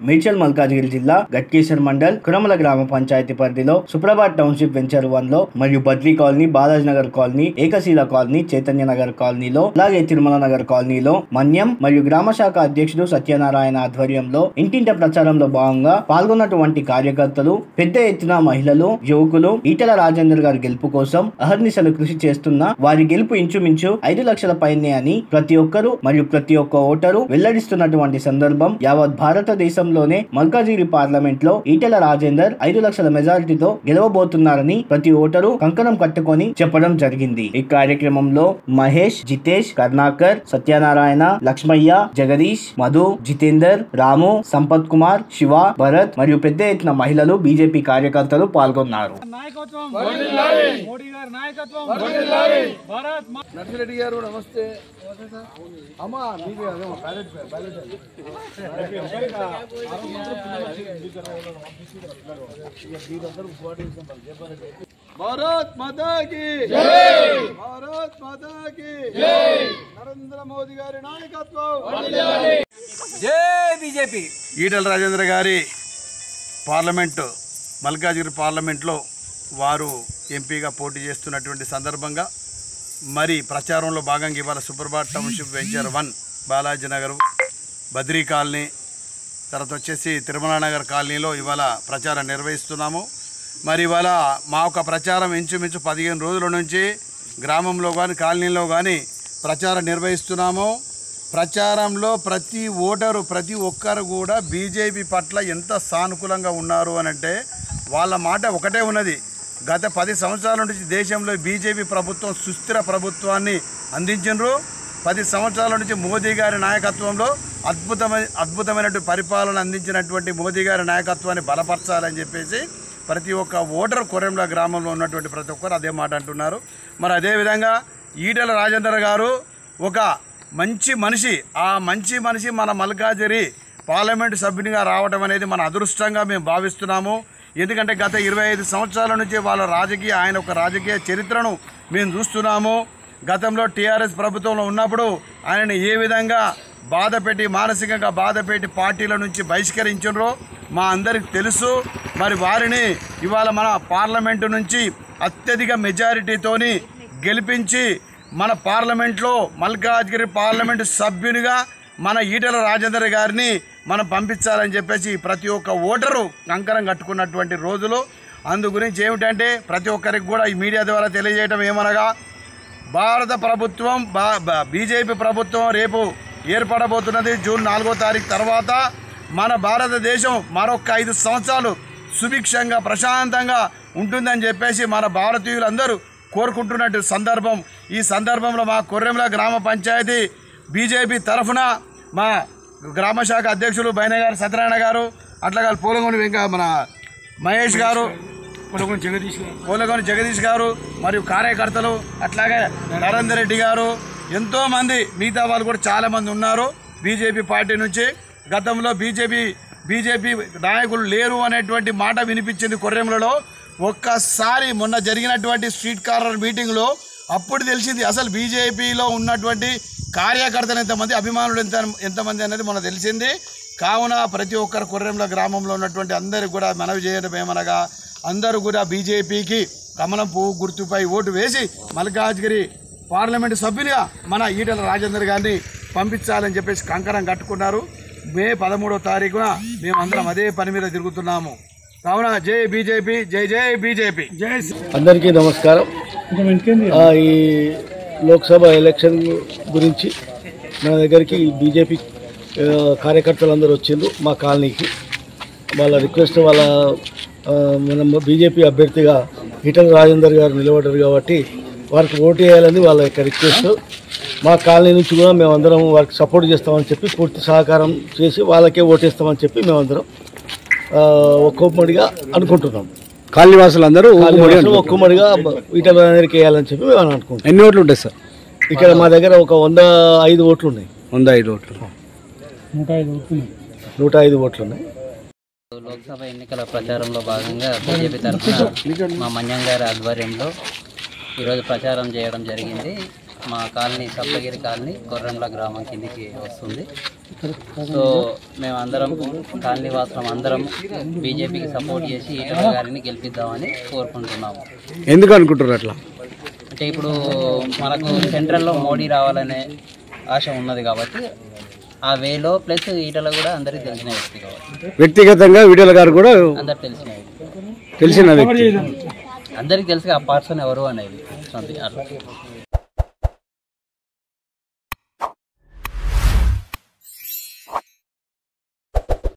మేడ్చల్ మల్కాజ్గిరి జిల్లా గట్కేసర్ మండల్ కురమల గ్రామ పంచాయతీ పరిధిలో సుప్రభాత్ టౌన్షిప్ వెంచర్ 1 లో మరియు Badri colony, Balaji Nagar colony, Ekashila colony, Chaitanya Nagar కాలనీలో, అలాగే తిరుమల నగర్ కాలనీలో మన్యం మరియు గ్రామ శాఖ అధ్యక్షుడు సత్యనారాయణ ఆధ్వర్యంలో ఇంటింట ప్రచారంలో భాగంగా పాల్గొన్నటువంటి కార్యకర్తలు, పెద్ద ఎత్తున మహిళలు, యువకులు ఈటెల రాజేందర్ గారి గెలుపు కోసం అహర్నిశలు కృషి చేస్తున్న వారి గెలుపు ఇంచుమించు 5 లక్షల పైనే అని ప్రతి ఒక్కరు మరియు ప్రతి ఒక్క ఓటరు వెల్లడిస్తున్నటువంటి సందర్భం యావత్ భారతదేశంలోనే మల్కాజ్గిరి పార్లమెంట్ లో ఈటెల రాజేందర్ 5 లక్షల మెజారిటీతో గెలవబోతున్నారని ప్రతి ఓటరు కంకణం కట్టుకొని చెప్పడం జరిగింది। ఈ కార్యక్రమంలో మహేష్, జితేష్, కర్ణాకర్, సత్యనారాయణ, లక్ష్మయ్య, జగదీష్, మధు, జితేందర్, రాము, సంపత్ కుమార్, శివ, భరత్ మరియు పెద్ద ఎత్తున మహిళలు, బీజేపీ కార్యకర్తలు పాల్గొన్నారు। నర్సిరెడ్డి గారు నమస్తే అమ్మా మీకు భారత్ మాతా కీ జై, భారత్ మాతా కీ జై, నరేంద్ర మోదీ గారి నాయకత్వం జై బీజేపీ। ఈటెల రాజేంద్ర గారి పార్లమెంటు మల్కాజ్గిరి పార్లమెంట్లో వారు ఎంపీగా పోటీ చేస్తున్నటువంటి సందర్భంగా మరి ప్రచారంలో భాగంగా ఇవాళ Suprabhat township venture 1, Balaji Nagar, Badri colony, తర్వాత వచ్చేసి తిరుమల నగర్ కాలనీలో ఇవాళ ప్రచారం నిర్వహిస్తున్నాము। మరి ఇవాళ మా యొక్క ప్రచారం ఇంచుమించు 15 రోజుల నుంచి గ్రామంలో కానీ కాలనీలో కానీ ప్రచారం నిర్వహిస్తున్నాము। ప్రచారంలో ప్రతి ఓటరు, ప్రతి ఒక్కరు కూడా బీజేపీ పట్ల ఎంత సానుకూలంగా ఉన్నారు అనంటే వాళ్ళ మాట ఒకటే ఉన్నది, గత 10 సంవత్సరాల నుంచి దేశంలో బీజేపీ ప్రభుత్వం సుస్థిర ప్రభుత్వాన్ని అందించారు। 10 సంవత్సరాల నుంచి మోదీ గారి నాయకత్వంలో అద్భుతమైనటువంటి పరిపాలన అందించినటువంటి మోదీ గారి నాయకత్వాన్ని బలపరచాలని చెప్పేసి ప్రతి ఒక్క ఓటరు కొరెంల గ్రామంలో ఉన్నటువంటి ప్రతి ఒక్కరు అదే మాట అంటున్నారు। మరి అదేవిధంగా ఈటెల రాజేందర్ గారు ఒక మంచి మనిషి, ఆ మంచి మనిషి మన మల్కాజ్గిరి పార్లమెంటు సభ్యునిగా రావడం అనేది మన అదృష్టంగా మేము భావిస్తున్నాము। ఎందుకంటే గత 25 సంవత్సరాల నుంచి ఆయన ఒక రాజకీయ చరిత్రను మేము చూస్తున్నాము। గతంలో టీఆర్ఎస్ ప్రభుత్వంలో ఉన్నప్పుడు ఆయనని ఏ విధంగా మానసికంగా బాధపెట్టి పార్టీల నుంచి బహిష్కరించారో మా అందరికి తెలుసు। మరి వారిని ఇవాళ మన పార్లమెంటు నుంచి అత్యధిక మెజారిటీతోని గెలిపించి మన పార్లమెంట్లో మల్కాజ్గిరి పార్లమెంటు సభ్యునిగా మన ఈటెల రాజేందర్ గారిని మనం పంపించాలని చెప్పేసి ప్రతి ఒక్క ఓటరు కంకణం కట్టుకున్నటువంటి రోజులు। అందు గురించి ఏమిటంటే ప్రతి ఒక్కరికి కూడా ఈ మీడియా ద్వారా తెలియజేయడం ఏమనగా, భారత ప్రభుత్వం బీజేపీ ప్రభుత్వం రేపు ఏర్పడబోతున్నది జూన్ 4వ తారీఖు తర్వాత మన భారతదేశం మరొక 5 సంవత్సరాలు సుభిక్షంగా ప్రశాంతంగా ఉంటుందని చెప్పేసి మన భారతీయులందరూ కోరుకుంటున్నట్టు సందర్భం। ఈ సందర్భంలో మా కొర్రెంల గ్రామ పంచాయతీ బీజేపీ తరఫున మా గ్రామ శాఖ అధ్యక్షులు బైనగారు సత్యనారాయణ గారు, అట్లాగా పోలగొని మన మహేష్ గారు, పోలగొని జగదీష్ గారు మరియు కార్యకర్తలు, అట్లాగే నరేందర్ రెడ్డి గారు, ఎంతోమంది మిగతా వాళ్ళు కూడా చాలామంది ఉన్నారు బీజేపీ పార్టీ నుంచి। గతంలో బీజేపీ నాయకులు లేరు అనేటువంటి మాట వినిపించింది కొర్రెంలలో। ఒక్కసారి మొన్న జరిగినటువంటి స్ట్రీట్ కార్నర్ మీటింగ్లో అప్పుడు తెలిసింది అసలు బీజేపీలో ఉన్నటువంటి కార్యకర్తలు ఎంతమంది, అభిమానులు ఎంతమంది అనేది మనకు తెలిసింది। కావున ప్రతి ఒక్కరు కొర్రెంల గ్రామంలో ఉన్నటువంటి అందరికి కూడా మనవి చేయడం ఏమనగా, అందరూ కూడా బీజేపీకి కమలం పువ్వు గుర్తుపై ఓటు వేసి మల్కాజ్గిరి పార్లమెంటు సభ్యునిగా మన ఈటెల రాజేందర్ గారిని పంపించాలని చెప్పేసి కంకణం కట్టుకున్నారు। మే 13వ తారీఖున మేమందరం అదే పని మీద తిరుగుతున్నాము। కావున జై బీజేపీ, జై జై బీజేపీ। అందరికీ నమస్కారం। ఈ లోక్సభ ఎలక్షన్ గురించి మన దగ్గరికి బీజేపీ కార్యకర్తలందరూ వచ్చిండ్రు మా కాలనీకి। వాళ్ళ రిక్వెస్ట్, మనం బీజేపీ అభ్యర్థిగా ఈటెల రాజేందర్ గారు నిలబడ్డారు కాబట్టి వారికి ఓటు వేయాలని వాళ్ళ యొక్క రిక్వెస్ట్। మా కాలనీ నుంచి కూడా మేమందరం వారికి సపోర్ట్ చేస్తామని చెప్పి పూర్తి సహకారం చేసి వాళ్ళకే ఓటేస్తామని చెప్పి మేమందరం ఒక్కొక్కడిగా అనుకుంటున్నాం। కాలనీ వాసులందరూ ఒక్కమడిగా ఈటెల రాజేందర్కి వేయాలని చెప్పి మేము అనుకుంటున్నాం। ఎన్ని ఓట్లు ఉంటాయి సార్? ఇక్కడ మా దగ్గర ఒక 105 ఓట్లు ఉన్నాయి। 105 ఓట్లు, 105 ఓట్లు ఉన్నాయి। లోక్సభ ఎన్నికల ప్రచారంలో భాగంగా బీజేపీ తరఫున మా మన్యం గారి ఆధ్వర్యంలో ఈరోజు ప్రచారం చేయడం జరిగింది। మా కాలనీ సప్తగిరి కాలనీ కొర్రెంల గ్రామం కిందికి వస్తుంది। సో మేమందరం కాలనీ వాసులం అందరం బీజేపీకి సపోర్ట్ చేసి ఈటల గారిని గెలిపిద్దామని కోరుకుంటున్నాము. ఎందుకు అనుకుంటున్నారు అట్లా? అంటే ఇప్పుడు మనకు సెంట్రల్లో మోడీ రావాలనే ఆశ ఉన్నది కాబట్టి ఆ వేలో, ప్లస్ ఈటల కూడా అందరికీ తెలిసిన వ్యక్తి కాబట్టి వ్యక్తిగతంగా ఈటల గారు కూడా అందరు తెలిసిన వ్యక్తి, తెలిసిన వ్యక్తి, అందరికి తెలుసు ఆ పర్సన్ ఎవరు అనేది అట్లా.